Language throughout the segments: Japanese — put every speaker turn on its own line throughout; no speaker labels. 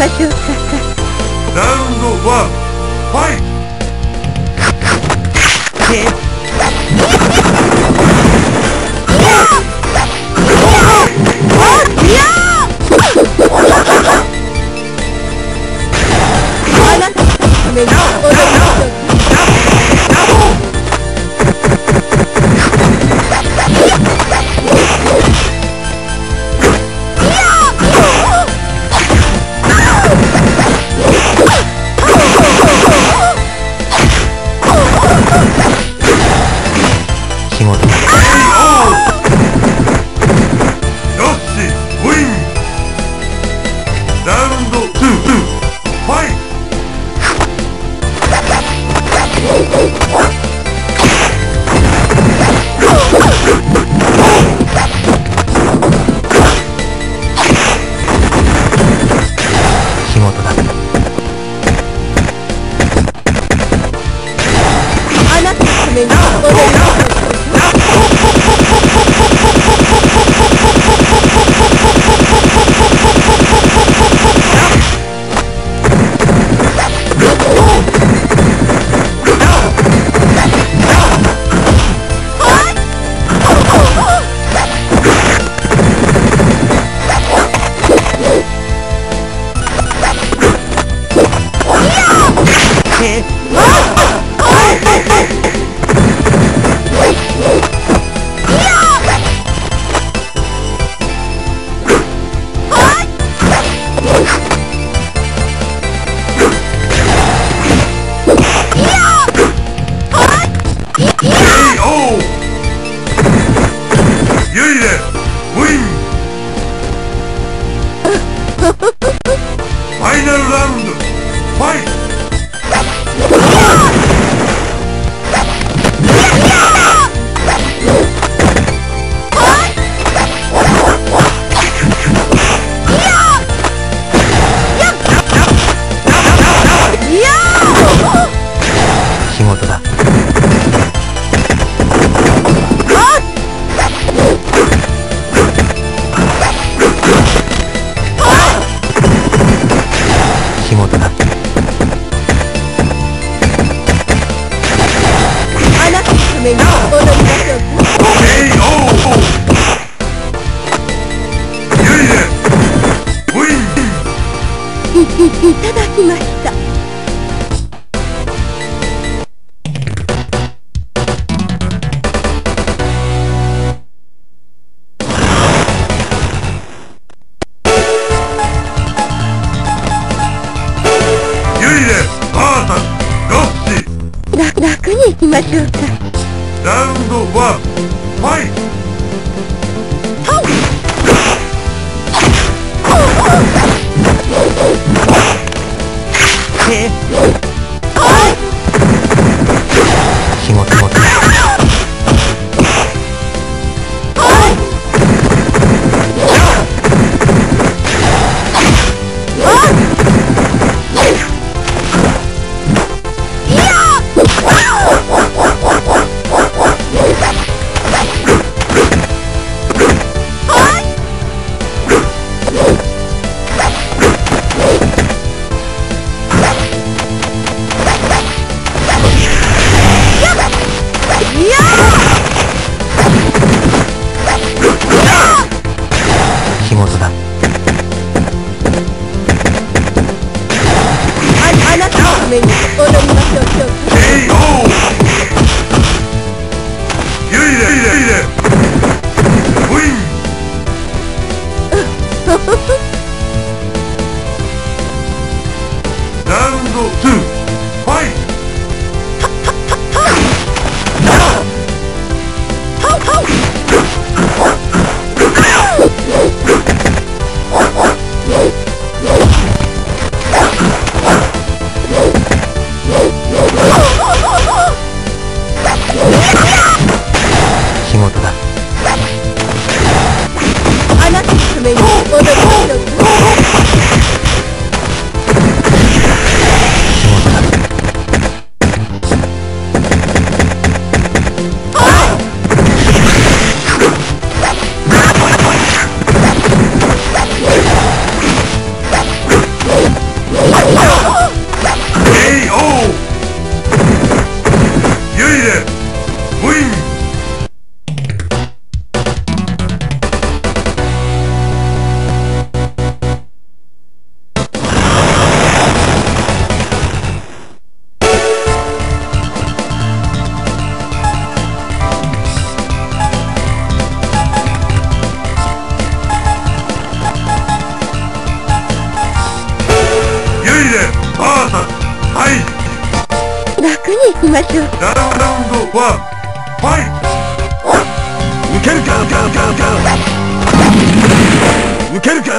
ましょうか。
ラウンド1ファイト。
あなたのために踊りましょう。
仕事だ。
よしウィン。ラウンド2ファイト。
仕事だ。
あなたのために踊りましょう。
ファイナルラウンドファイト。
仕事だ。仕事だ。
あなたのために踊りましょうか。
ユイレウィン。
いただきました。楽に行きましょうか。
ラウンド1ファイト。
仕事だ。仕事だ。
あなたのために踊りましょうか。
ユイレウィン。ラウンド2ファイト。
楽に行きましょう。
ラウンド1、ファイト。受けるか、受けるか。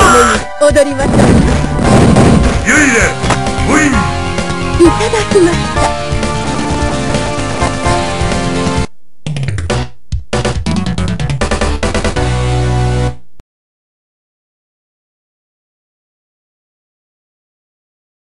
踊りましょう。
ユイレ、ウィン。
いただきます。